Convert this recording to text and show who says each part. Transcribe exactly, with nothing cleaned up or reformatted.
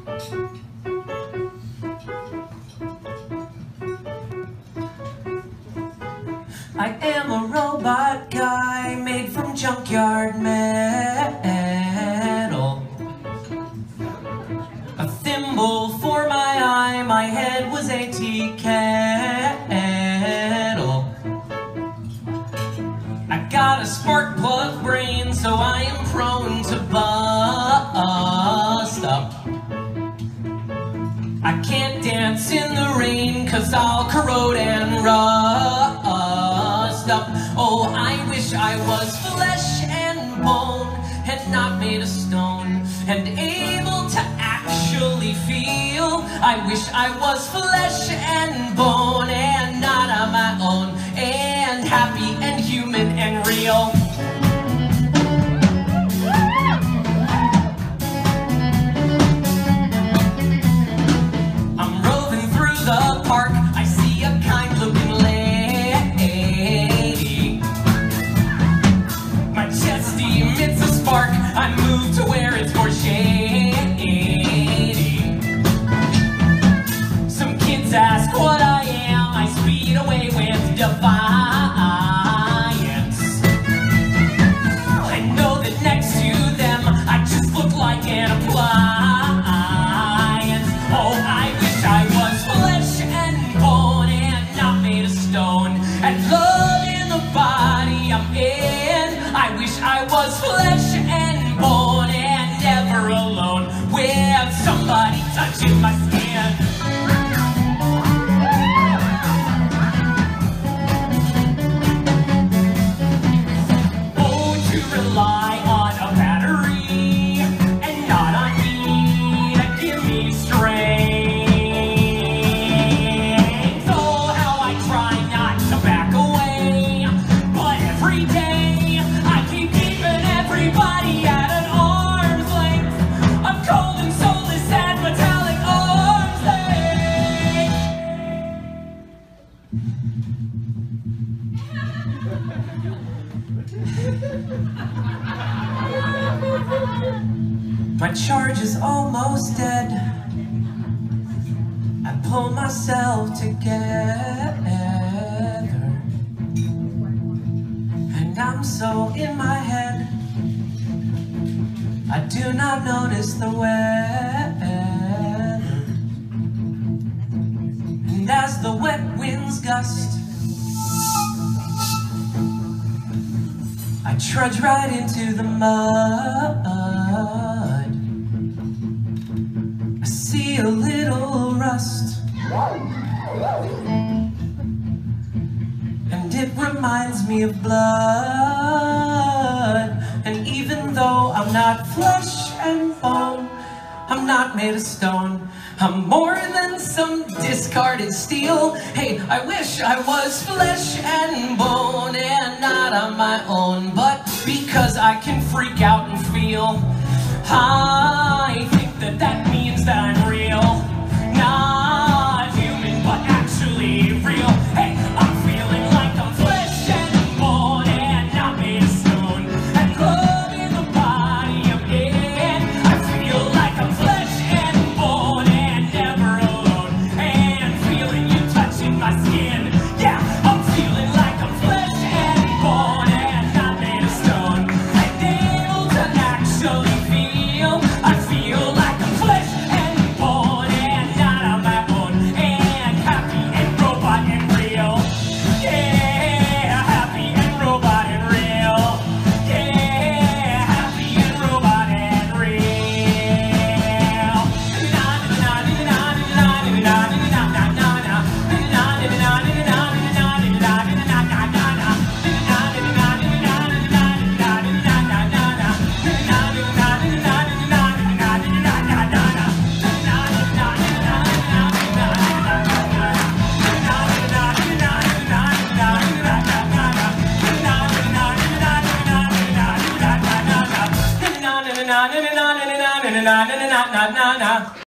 Speaker 1: I am a robot guy made from junkyard metal. A thimble for my eye, my head was a tea kettle. I got a spark plug brain, so I am prone to bust up. I can't dance in the rain, cause I'll corrode and rust up. Oh, I wish I was flesh and bone, and not made of stone, and able to actually feel. I wish I was flesh and bone, and not on my own, and happy and human and real. I'm roving through the park, I see a kind-looking lady. My chest emits a spark, I move to where it's more shady. Some kids ask what I am, I speed away with defiance. I know that next to them, I just look like an appliance. Oh, I wish I was flesh and bone, and not made of stone, and love in the body I'm in. I wish I was flesh and bone, and never alone, with somebody touching my skin. Oh, to rely on a battery, and not on me to give me strength. Oh, how I try not to back away, but every day I keep keeping everybody at an arm's length. I'm cold and soulless and metallic arms length. My charge is almost dead. I pull myself together, and I'm so in my head, I do not notice the weather. And as the wet winds gust, I trudge right into the mud. I see a little rust, and it reminds me of blood. And even though I'm not flesh and bone, I'm not made of stone, I'm more than some discarded steel. Hey, I wish I was flesh and bone, and not on my own, but because I can freak out and feel, I think that that means that I'm real. Not human, but actually real. Hey, I'm feeling like I'm flesh and bone, and not made of stone, and love in the body I'm in. I feel like I'm flesh and bone, and never alone, and feeling you touching my skin. Yeah, I'm feeling like I'm flesh and bone, and not made of stone, and able to actually feel. I feel like I'm flesh and bone, and not on my own, and happy and robot and real. Yeah, happy and robot and real. Yeah, happy and robot and real. Na na na na na na na na na na na na. Na na na na na na na na na na na na na.